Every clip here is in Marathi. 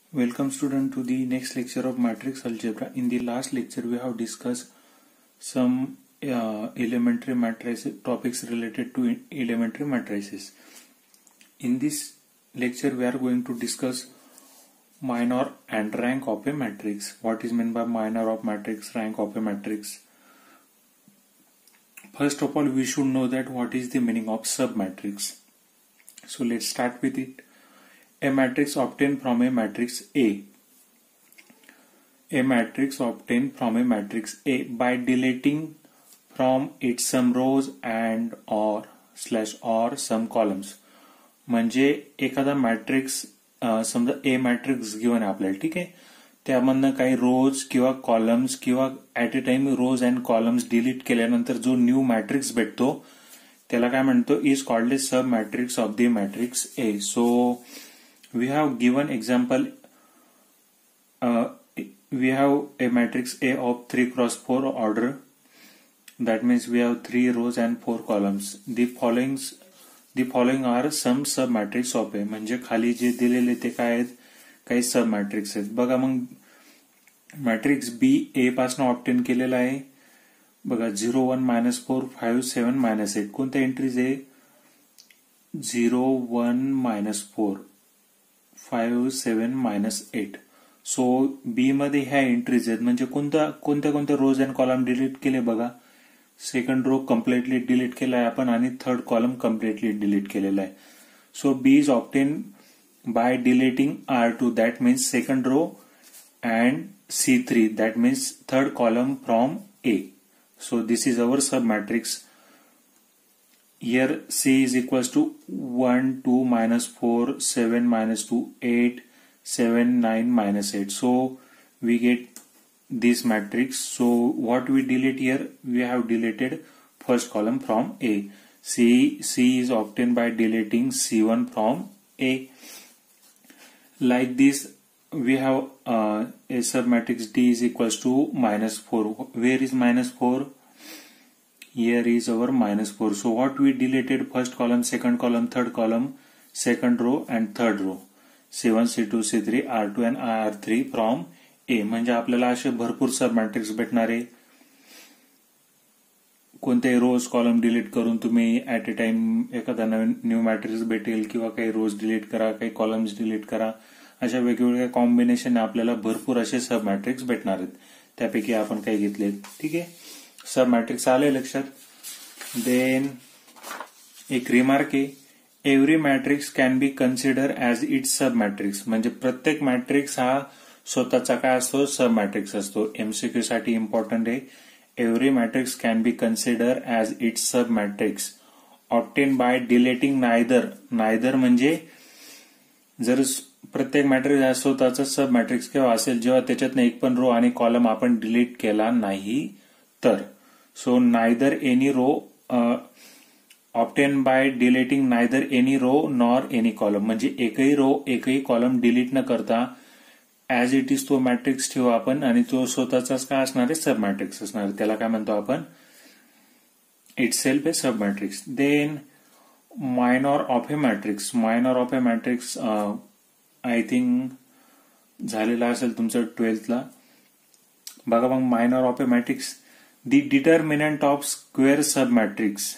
Welcome student to the next lecture of matrix algebra. In the last lecture we have discussed some elementary matrices, topics related to elementary matrices. In this lecture we are going to discuss minor and rank of a matrix. What is meant by minor of matrix, rank of a matrix? First of all, we should know that what is the meaning of submatrix. So let's start with it. A matrix obtained from a matrix A. A matrix obtained from a matrix A by deleting from its some rows and or some columns. म्हणजे एखादा मॅट्रिक्स समजा ए मॅट्रिक्स गिवन आहे आपल्याला, ठीक आहे. त्यामधनं काही रोज किंवा कॉलम्स किंवा at a time rows and columns delete केल्यानंतर जो न्यू मॅट्रिक्स भेटतो त्याला काय म्हणतो, is called a sub matrix of the matrix A. So we have given example, we have a matrix A of 3 cross 4 order. That means we have 3 rows and 4 columns. The following are some sub matrix of A. म्हणजे खाली जे दिलेले ते काय आहेत, काही सब मॅट्रिक्स आहेत. बघा मग मॅट्रिक्स बी ए पासून ऑब्टेन केलेला आहे. बघा 0 1 -4 5 7 -8 कोणत्या एंट्रीज आहे, 0 1 -4 5 7 -8. सो बी मध्ये ह्या एंट्रीज आहेत. म्हणजे कोणत्या रोज अँड कॉलम डिलीट केले बघा. सेकंड रो कम्प्लिटली डिलीट केला आहे आपण आणि थर्ड कॉलम कम्प्लिटली डिलीट केलेला आहे. So B is obtain by deleting R2, that means second row, and C3, that means third column from A. So this is our sub matrix. Here C is equals to 1 2 -4 7 -2 8 7 9 -8. So we get this matrix. So what we delete here, we have deleted first column from A. C is obtained by deleting C1 from A. Like this we have a sub matrix D is equals to -4. Where is -4? Here is our -4. So what we deleted, first column, second column, third column, second row and third row, C1 C2 C3 R2 and R3 from A. म्हणजे आपल्याला असे भरपूर सब मॅट्रिक्स भेटणार आहे. कोणत्याही रोज कॉलम डिलीट करून तुम्ही ऍट ए टाइम एखादा नवीन न्यू मॅट्रिक्स भेटेल, किंवा काही रोज डिलीट करा, काही कॉलम्स डिलीट करा. अशा वेगवेगळ्या कॉम्बिनेशन आपल्याला भरपूर असे सब मॅट्रिक्स भेटणार आहेत. त्यापैकी आपण काही घेतले, ठीक आहे. सब मॅट्रिक्स आले लक्षात. देन एक रिमार्क आहे, every matrix can be consider as its sub matrix. म्हणजे प्रत्येक मॅट्रिक्स हा स्वतःचा काय असतो, सब मॅट्रिक्स असतो. एमसीक्यू साठी इम्पॉर्टंट आहे. Every matrix can be consider as its sub matrix obtain by deleting neither म्हणजे जर प्रत्येक मॅट्रिक्स हा स्वतःचा सब मॅट्रिक्स केव्हा असेल, जेव्हा त्याच्यातनं एक पण रो आणि कॉलम आपण डिलीट केला नाही तर. So neither any row obtain by deleting neither any row nor any column. म्हणजे एकही रो एकही कॉलम डिलीट न करता ऍज इट इज तो मॅट्रिक्स ठेवू आपण, आणि तो स्वतःचाच काय असणार आहे, सब मॅट्रिक्स असणार आहे. त्याला काय म्हणतो आपण, itself a sub matrix. Then minor of a matrix. Minor of a matrix I think झालेला असेल तुमचं 12th ला. बघा मग minor of a matrix, the determinant of square sub matrix.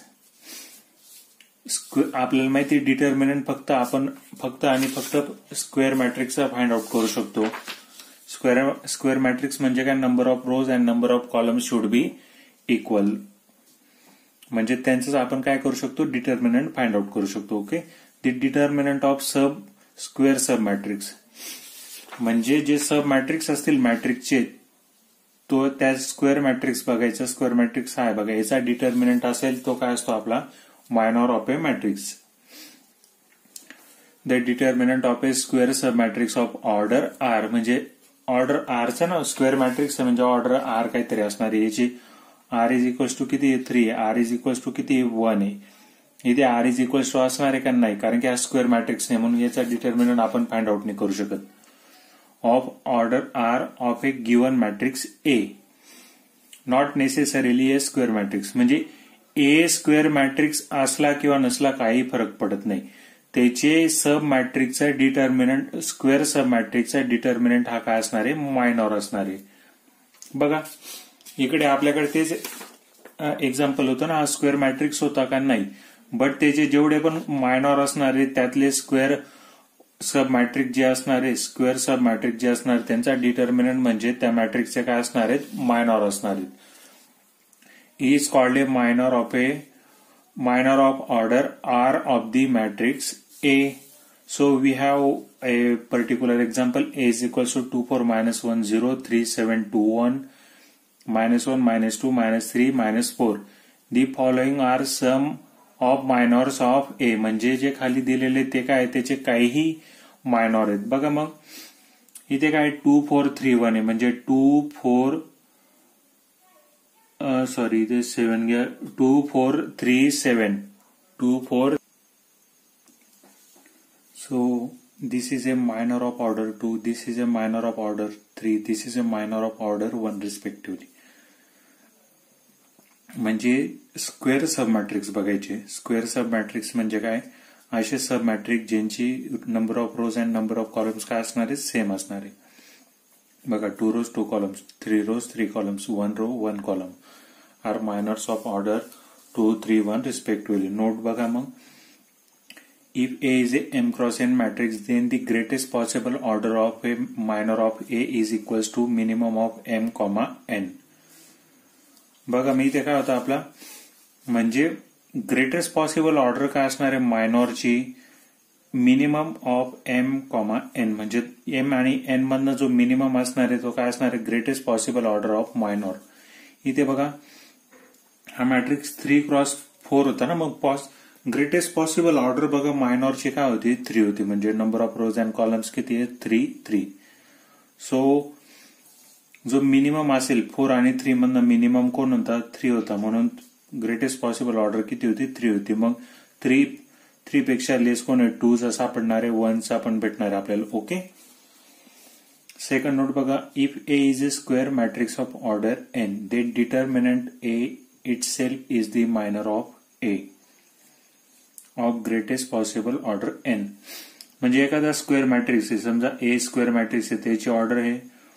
आपल्याला माहिती डिटर्मिनंट फक्त आणि फक्त स्क्वेअर मॅट्रिक्सचा फाइंड आउट करू शकतो. स्क्वेअर मॅट्रिक्स म्हणजे काय, number of rows and number of columns should be equal. म्हणजे त्यांचं आपण काय करू शकतो, डिटर्मिनंट फाइंड आउट करू शकतो. Okay. The determinant of square sub matrix म्हणजे जे सब मॅट्रिक्स असतील मॅट्रिक्सचे, तो त्या स्क्वेअर मॅट्रिक्स बघायचा. स्क्वेअर मॅट्रिक्स आहे बघा, याचा डिटर्मिनंट असेल तो काय असतो आपला, minor of a matrix. The determinant of a square sub matrix of order R. म्हणजे ऑर्डर आरचा ना स्क्वेअर मॅट्रिक्स म्हणजे ऑर्डर आर काहीतरी असणार आहे. याची आर इज इक्वल्स टू किती, 3 आहे. आर इज इक्वल्स टू किती, 1 आहे. इथे आर इज इक्वल्स टू असणार आहे का, नाही, कारण की हा स्क्वेअर मॅट्रिक्स नाही, म्हणून याचा डिटर्मिनंट आपण फाइंड आउट नाही करू शकत. Of order R of a given matrix A, not necessarily a square matrix. म्हणजे ए स्क्वेअर मॅट्रिक्स असला किंवा नसला काही फरक पडत नाही. त्याचे सब मॅट्रिक्सचा डिटर्मिनंट, स्क्वेअर सब मॅट्रिक्सचा डिटर्मिनंट हा काय असणार आहे, मायनॉर असणार आहे. बघा इकडे आपल्याकडे तेच एक्झाम्पल होतं ना, हा स्क्वेअर मॅट्रिक्स होता का, नाही, बट त्याचे जेवढे पण मायनॉर असणार आहे त्यातले स्क्वेअर सब मॅट्रिक्स जे असणार आहे, स्क्वेअर सब मॅट्रिक्स जे असणार त्यांचा डिटर्मिनंट म्हणजे त्या मॅट्रिक्सचे काय असणार आहेत, मायनॉर असणार आहेत. Is called a minor of order R of the matrix A. So we have a particular example. A is equals to 2 4 minus 1 0 3 7 2 1 minus 1 minus 2 minus 3 minus 4. The following are some of minors of A. म्हणजे जे खाली दिलेले ते काय त्याचे काहीही मायनॉर आहेत. बघा मग इथे काय 2 4 3 1 आहे म्हणजे 2 4 सॉरी इथे 7 घ्या, 2 4 3 7 2 4. So this is a minor of order 2, this is a minor of order 3, this is a minor of order 1 respectively. म्हणजे स्क्वेअर सब मॅट्रिक्स बघायचे. स्क्वेअर सब मॅट्रिक्स म्हणजे काय, असे सब मॅट्रिक्स ज्यांची number of rows and number of columns काय असणार आहे, सेम असणार आहे. बघा 2 rows 2 columns, 3 rows 3 columns, 1 row 1 column are minors of order 2 3 1 respectively. Note बघा मग, if A is a m cross n matrix then the greatest possible order of a minor of A is equals to minimum of m comma n. बघा मी इथे काय होतं आपला, म्हणजे ग्रेटेस्ट पॉसिबल ऑर्डर काय असणार आहे मायनॉरची, minimum of M comma N, म्हणजे एम आणि एन मधनं जो मिनिमम असणार आहे तो काय असणार आहे, greatest possible order of minor. इथे बघा हा मॅट्रिक्स 3x4 होता ना, मग ग्रेटेस्ट पॉसिबल ऑर्डर बघा मायनॉरची काय होती, 3 होती, म्हणजे number of rows and columns किती आहे, 3 3. सो जो मिनिमम असेल 4 आणि 3 मधनं मिनिमम कोण होता, 3 होता, म्हणून ग्रेटेस्ट पॉसिबल ऑर्डर किती होती, 3 होती. मग 3 पेक्षा लेस कोण आहे, 2 चा सापडणार आहे, 1 चा पण भेटणार आहे आपल्याला. ओके. सेकंड नोट बघा, if A is a square matrix of order N the determinant A itself is the minor of A of greatest possible order n. म्हणजे एखादा स्क्वेअर मॅट्रिक्स आहे, समजा ए स्क्वेअर मॅट्रिक्स आहे, त्याची ऑर्डर आहे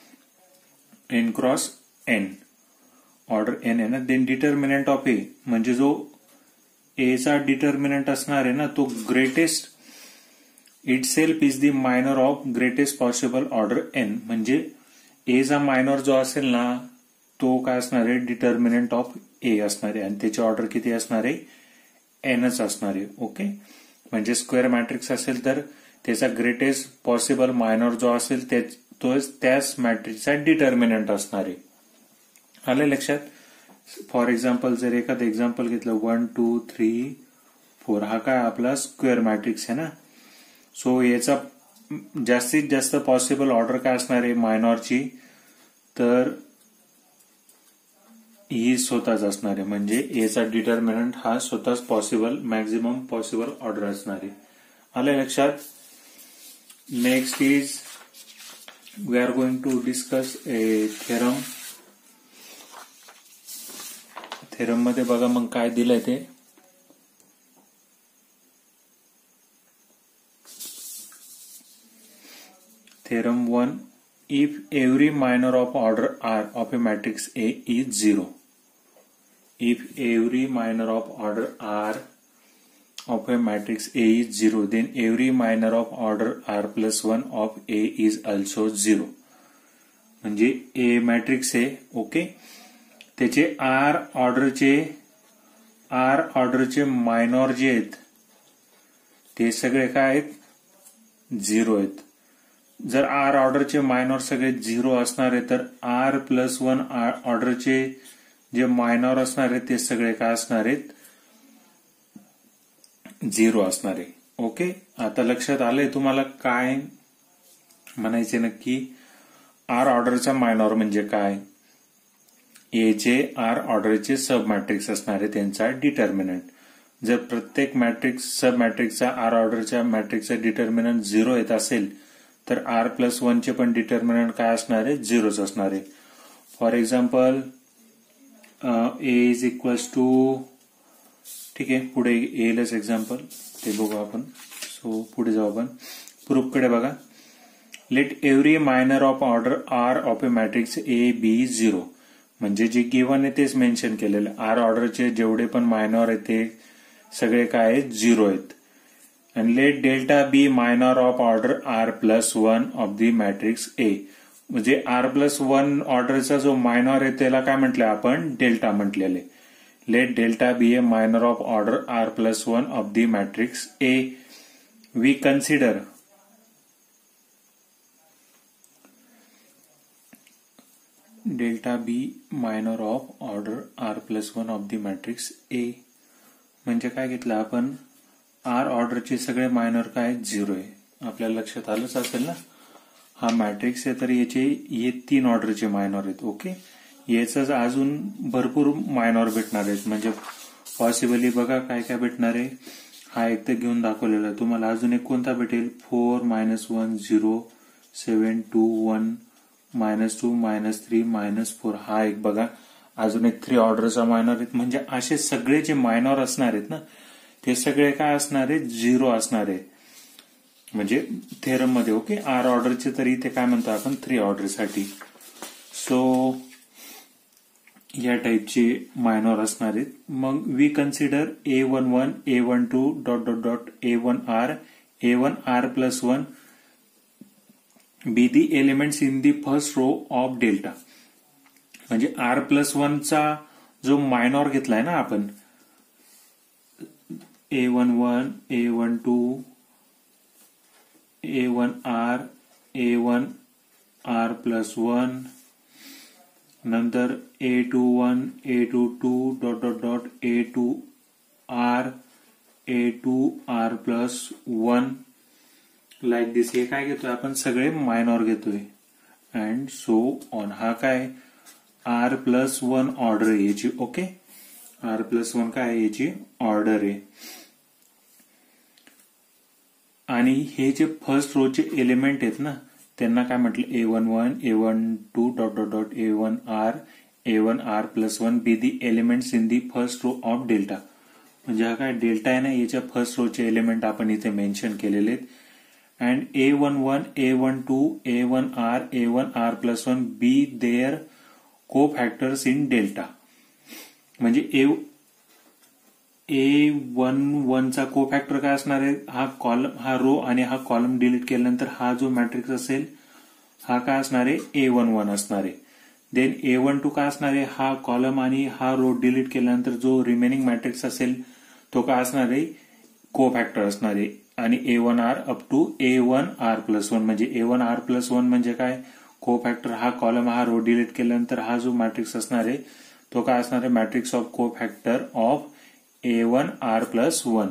n cross n, order n आहे ना, देन डिटर्मिनंट ऑफ ए म्हणजे जो ए चा डिटर्मिनंट असणार आहे ना तो greatest itself is the minor of greatest possible order n. म्हणजे ए चा मायनर जो असेल ना तो काय असणार आहे, डिटर्मिनंट ऑफ ए असणार आहे आणि त्याची ऑर्डर किती असणार आहे, एनच असणार आहे. ओके. म्हणजे स्क्वेअर मॅट्रिक्स असेल तर त्याचा ग्रेटेस्ट पॉसिबल मायनर जो असेल तो त्याच मॅट्रिक्सचा डिटर्मिनंट असणार आहे. आलं लक्षात. फॉर एक्झाम्पल जर एखादं एक्झाम्पल घेतलं 1 2 3 4, हा काय आपला स्क्वेअर मॅट्रिक्स आहे ना, सो याचा जास्तीत जास्त पॉसिबल ऑर्डर काय असणार आहे मायनॉरची, तर ही स्वतःच असणार आहे. म्हणजे एचा डिटर्मिनंट हा स्वतःच पॉसिबल मॅक्झिमम पॉसिबल ऑर्डर असणार आहे. आलं लक्षात. Next is we are going to discuss a theorem. Theorem मध्ये बघा मग काय दिलंय ते, theorem 1, if every minor of order R of a matrix A is 0. If every minor of order R of a matrix A is 0, then every minor of order R plus 1 of A is also 0. म्हणजे A मॅट्रिक्स आहे. ओके. त्याचे R ऑर्डरचे मायनॉर जे आहेत ते सगळे काय आहेत, 0 आहेत. जर आर ऑर्डरचे मायनॉर सगळे 0 असणार आहे तर R plus 1 ऑर्डरचे जे मायनॉर असणार आहेत ते सगळे काय असणार आहेत, 0 असणार आहे. ओके. आता लक्षात आलंय तुम्हाला काय म्हणायचे नक्की. आर ऑर्डरचा मायनॉर म्हणजे काय, ए जे आर ऑर्डरचे सब मॅट्रिक्स असणार आहे त्यांचा डिटर्मिनंट. जर प्रत्येक मॅट्रिक्स सब मॅट्रिक्सचा आर ऑर्डरच्या मॅट्रिक्सचा डिटर्मिनंट 0 येत असेल तर R plus 1 चे पण डिटर्मिनंट काय असणार आहे, 0च असणार आहे. For example A is equals to, ठीक आहे पुढे येईलच एक्झाम्पल ते बघू आपण. सो पुढे जाऊ आपण प्रूफकडे बघा. Let every minor of order R of a matrix A be 0. म्हणजे जे गिव्हन आहे तेच मेन्शन केलेलं. आर ऑर्डरचे जेवढे पण मायनॉर आहेत ते सगळे काय आहेत 0 आहेत. आणि let delta be minor of order R plus 1 of the matrix A. म्हणजे आर प्लस 1 ऑर्डरचा जो मायनॉर आहे त्याला काय म्हटलं आपण डेल्टा म्हटलेले. Let delta be a minor of order R plus 1 of the matrix A. We consider delta be minor of order R plus 1 of the matrix A. म्हणजे काय घेतलं आपण आर ऑर्डरचे सगळे मायनर काय 0 आहे. आपल्याला लक्षात आलंच असेल ना. हा मॅट्रिक्स आहे तर याचे हे 3 ऑर्डरचे मायनर आहेत. ओके, याच अजून भरपूर मायनॉर भेटणार आहेत. म्हणजे पॉसिबली बघा काय काय भेटणार आहे. हा एक तर घेऊन दाखवलेला. तुम्हाला अजून एक कोणता भेटेल 4 -1 0 7 2 1 -2 -3 -4. हा एक बघा अजून एक 3 ऑर्डरचा मायनॉर आहेत. म्हणजे असे सगळे जे मायनॉर असणार आहेत ना ते सगळे काय असणार आहेत 0 असणार आहे. म्हणजे थेरम मध्ये. ओके, आर ऑर्डरचे तरी इथे काय म्हणतो आपण 3 ऑर्डरसाठी. सो या टाईपचे मायनॉर असणार आहेत. मग we consider A11 A12 ... A1R A1R plus 1 be the elements in the first row of delta. म्हणजे आर प्लस 1 चा जो मायनॉर घेतलाय ना आपण A11 A12 A1R A1R plus 1 नंतर A21 A22 ... A2R A2R plus 1 like दिस. हे काय घेतोय आपण सगळे मायनॉर घेतोय अँड सो ऑन. हा काय आर प्लस 1 ऑर्डर आहे याची. ओके, आर प्लस 1 काय याची ऑर्डर आहे. आणि हे जे फर्स्ट रोचे एलिमेंट आहेत ना त्यांना काय म्हटलं A11 A12 ... A1R A1R plus 1 be the elements in the first row of delta. म्हणजे हा काय डेल्टा आहे ना याच्या फर्स्ट रोचे एलिमेंट आपण इथे मेन्शन केलेले आहेत. And A11 A12 A1R A1R plus 1 be their cofactors in delta. म्हणजे A11 चा को फॅक्टर काय असणार आहे. हा कॉलम हा रो आणि हा कॉलम डिलीट केल्यानंतर हा जो मॅट्रिक्स असेल हा काय असणार आहे A11 असणार आहे. देन A12 काय असणार आहे हा कॉलम आणि हा रो डिलीट केल्यानंतर जो रिमेनिंग मॅट्रिक्स असेल तो काय असणार आहे को फॅक्टर असणार आहे. आणि A1R up to A1R plus 1. म्हणजे A1R प्लस 1 म्हणजे काय को फॅक्टर. हा कॉलम हा रो डिलीट केल्यानंतर हा जो मॅट्रिक्स असणार आहे तो काय असणार आहे matrix of cofactor of A1R plus 1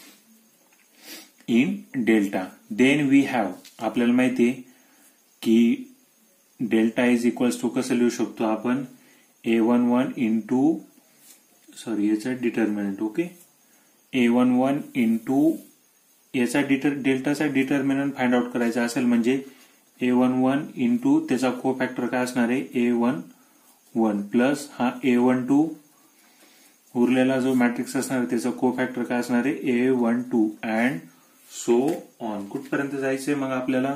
in delta. Then we have आपल्याला माहिती आहे की डेल्टा इज इक्वल्स टू कसं लिहू शकतो आपण A11 इंटू याचा डिटर्मिनंट. ओके, A11 इंटू याचा डेल्टाचा डिटर्मिनंट फाइंड आउट करायचा असेल म्हणजे A11 इंटू त्याचा को फॅक्टर काय असणार आहे A11 प्लस हा A12 उरलेला जो मॅट्रिक्स असणार आहे त्याचा को फॅक्टर काय असणार आहे A12 अँड सो ऑन. कुठपर्यंत जायचंय मग आपल्याला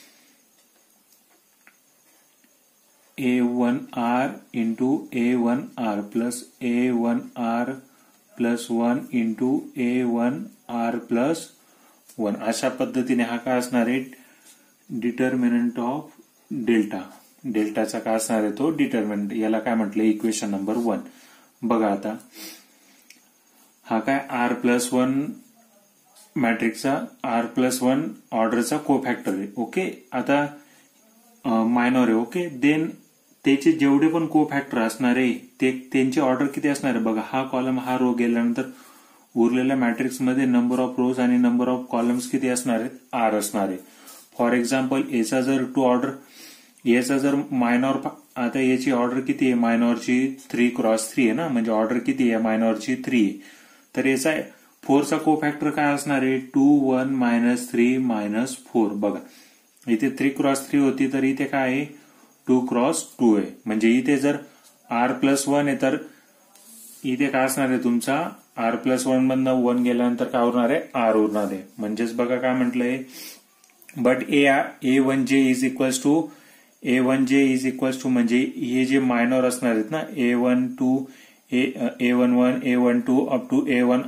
A1R into A1R plus A1R plus 1 into A1R plus 1. अशा पद्धतीने हा काय असणार आहे डिटर्मिनंट ऑफ डेल्टा. डेल्टाचा काय असणार आहे तो डिटर्मिनंट. याला काय म्हटलं इक्वेशन नंबर 1. बघा आता हा काय आर प्लस 1 मॅट्रिक्सचा आर प्लस 1 ऑर्डरचा को फॅक्टर आहे. ओके, आता मायनॉर आहे. ओके, देन त्याचे जेवढे पण को फॅक्टर असणार आहे ते त्यांची ऑर्डर किती असणार आहे बघा. हा कॉलम हा रो गेल्यानंतर उरलेल्या मॅट्रिक्स मध्ये नंबर ऑफ रोज आणि नंबर ऑफ कॉलम्स किती असणार आहेत आर असणार आहे. फॉर एक्झाम्पल याचा जर टू ऑर्डर याचा जर मायनॉर आता याची ऑर्डर किती आहे मायनॉरची 3x3 आहे ना. म्हणजे ऑर्डर किती आहे मायनॉरची 3 आहे. तर याचा 4 चा को फॅक्टर काय असणार आहे 2 1 -3 -4. बघा इथे 3x3 होती तर इथे काय आहे 2x2 आहे. म्हणजे इथे जर R प्लस 1 आहे तर इथे काय असणार आहे तुमचा R+1 मधनं 1 गेल्यानंतर काय उरणार आहे, R उरणार आहे. म्हणजेच बघा काय म्हटलंय, but A1J is equals to म्हणजे हे जे मायनॉर असणार आहेत ना, A12 A11 A12 up to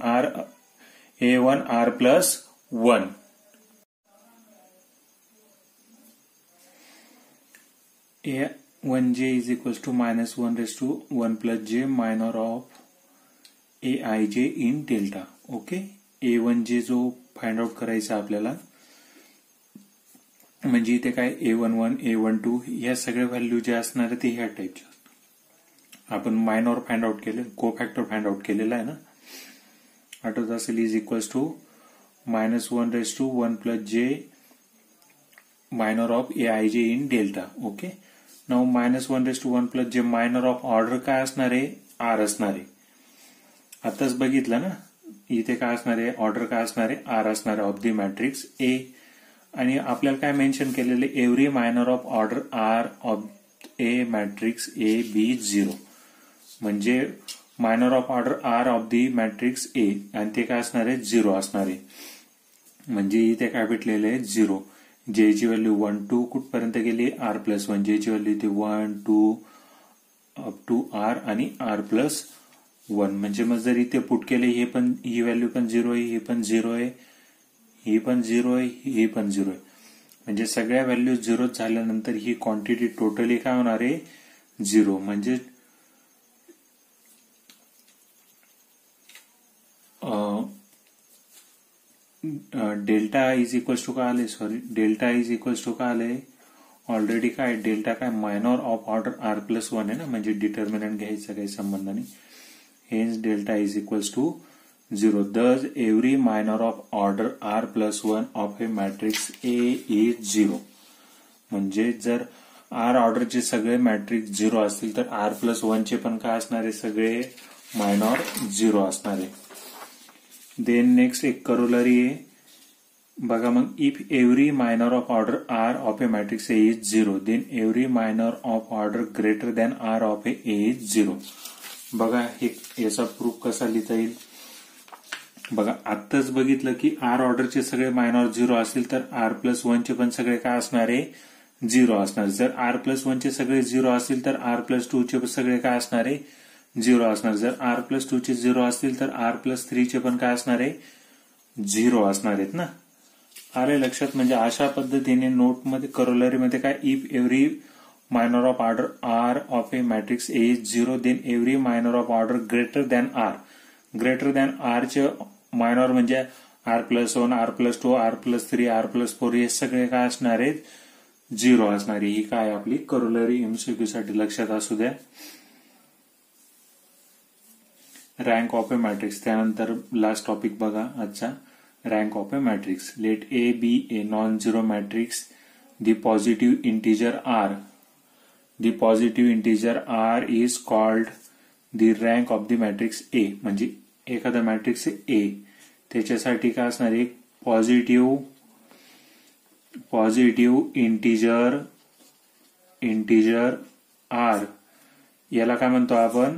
A1R+1. A1J is equals to -1/1 plus J minor of Aij in delta. Okay, A1J जो फाइंड आउट करायचा आपल्याला, म्हणजे इथे काय A11 A12 या सगळ्या व्हॅल्यू जे असणार आहे ते ह्या टाईपच्या. आपण मायनॉर फाइंड आउट केले, कोफॅक्टर फाइंड आउट केलेला आहे ना, आठवत असेल, is equals to -1/1 plus J minor of Aij in delta. Okay, now -1/1 plus J minor of order काय असणार आहे, R असणार आहे. आताच बघितलं ना, इथे काय असणार आहे, ऑर्डर काय असणार आहे, R असणार आहे ऑफ द मॅट्रिक्स A. आणि आपल्याला काय मेन्शन केलेले, every minor of order R of A matrix A B 0. म्हणजे minor of order R of the matrix A आणि ते काय असणार आहे, 0 असणार आहे. म्हणजे इथे काय भेटलेले आहे, 0. J ची व्हॅल्यू 1 2 कुठपर्यंत गेली, R+1. J ची व्हॅल्यू इथे 1 2 अप टू R आणि R+1. म्हणजे मग जर इथे पुट केले, ही व्हॅल्यू पण 0 आहे, ही पण 0 आहे, ही पण 0 आहे, ही पण 0 आहे. म्हणजे सगळ्या व्हॅल्यू 0 झाल्यानंतर ही क्वांटिटी टोटली काय होणार आहे, 0. म्हणजे डेल्टा इज इक्वल्स टू काय आले, डेल्टा इज इक्वल्स टू काय आले, ऑलरेडी काय डेल्टा काय मायनॉर ऑफ ऑर्डर R+1 आहे ना, म्हणजे डिटर्मिनंट घ्यायचा काही संबंध नाही. Hence delta is equals to 0. Thus every minor of order R+1 of a matrix A is 0. म्हणजे जर R ऑर्डरचे सगळे मॅट्रिक्स 0 असतील तर R+1 चे पण काय असणार आहे, सगळे मायनॉर 0 असणार आहे. देन नेक्स्ट एक करोलरी आहे बघा, मग if every minor of order R of a matrix A is 0, then every minor of order greater than R of A is 0. बघा हे याचा प्रूफ कसा लिहिता येईल, बघा आत्ताच बघितलं की R ऑर्डरचे सगळे मायनॉर 0 असतील तर R+1 चे पण सगळे काय असणार आहे, 0 असणार. जर R+1 चे सगळे 0 असतील तर R+2 चे सगळे काय असणार आहे, 0 असणार. जर R+2 चे 0 असतील तर R+3 चे पण काय असणार आहे, 0 असणार आहेत ना. आले लक्षात. म्हणजे अशा पद्धतीने नोटमध्ये करोलरीमध्ये काय, if every minor of order R of a matrix A is 0, then every minor of order greater than R चे मायनॉर म्हणजे R+1 R+2 R+3 R+4 हे सगळे काय असणार आहेत, 0 असणारी. ही काय आपली करोलरी MCQ साठी लक्षात असू द्या. रँक ऑफ ए मॅट्रिक्स, त्यानंतर लास्ट टॉपिक बघा आजचा, rank of a matrix. Let A be a non zero matrix, the positive integer R is called the rank of the matrix A. म्हणजे एखादा मॅट्रिक्स A, त्याच्यासाठी काय असणार आहे, पॉझिटिव्ह इंटिजर R, याला काय म्हणतो आपण,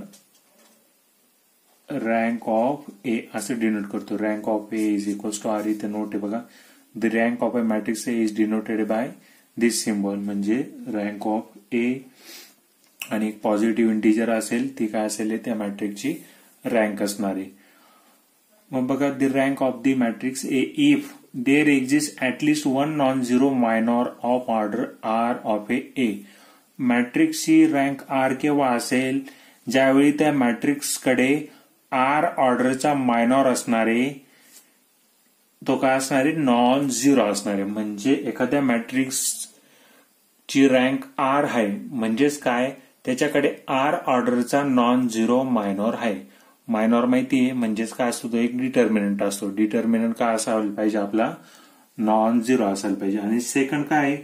रँक ऑफ A असं डिनोट करतो. Rank of A is equals to R. इथे नोट आहे बघा, the rank of a matrix A is denoted by this symbol. म्हणजे रँक ऑफ A आणि एक पॉझिटिव्ह इंटिजर असेल, ती काय असेल, त्या मॅट्रिक्सची रँक असणार आहे. मग बघा, the rank of the matrix A if there exist at least one non zero minor of order R of A. मॅट्रिक्सची रँक R केव्हा असेल, ज्यावेळी त्या मॅट्रिक्सकडे R ऑर्डरचा मायनॉर असणार आहे, तो काय असणार आहे, नॉन झिरो असणार आहे. म्हणजे एखाद्या मॅट्रिक्सची रँक R आहे, म्हणजेच काय, त्याच्याकडे R ऑर्डरचा नॉन झिरो मायनॉर आहे. मायनॉर माहिती आहे, म्हणजेच काय असतो, तो एक डिटर्मिनंट असतो. डिटर्मिनंट काय असायला पाहिजे आपला, नॉन झिरो असायला पाहिजे. आणि सेकंड काय,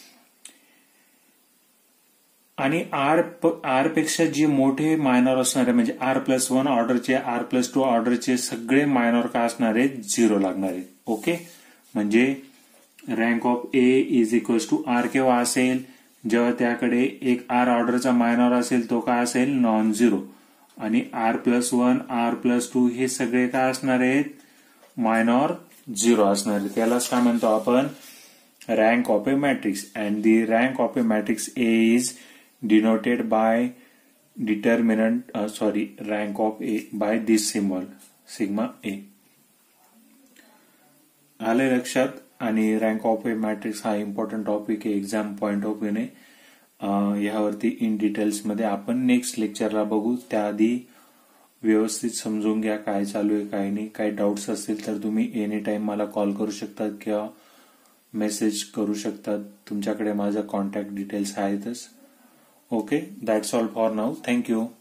आणि R पेक्षा जे मोठे मायनॉर असणार आहे, म्हणजे R+1 ऑर्डरचे R+2 ऑर्डरचे सगळे मायनॉर काय असणार आहेत, 0 लागणार आहेत. ओके, म्हणजे rank of A is equals to R केव्हा असेल, जेव्हा त्याकडे एक R ऑर्डरचा मायनॉर असेल, तो काय असेल, नॉन झिरो. आणि R+1 R+2 हे सगळे काय असणार आहेत, मायनॉर झिरो असणार आहे. त्यालाच काय म्हणतो आपण, rank of a matrix. And the rank of a matrix A is denoted by rank of A by this symbol sigma A. आले लक्षात. आणि रँक ऑफ ए मॅट्रिक्स हा इम्पॉर्टंट टॉपिक आहे एक्झाम पॉइंट ऑफ व्ह्यूने. ह्यावरती इन डिटेल्स मध्ये आपण नेक्स्ट लेक्चरला बघू. त्याआधी व्यवस्थित समजून घ्या काय चालू आहे काय नाही. काही डाऊट्स असतील तर तुम्ही एनी टाइम मला कॉल करू शकतात किंवा मेसेज करू शकतात. तुमच्याकडे माझा कॉन्टॅक्ट डिटेल्स आहेतच. Okay, that's all for now. Thank you.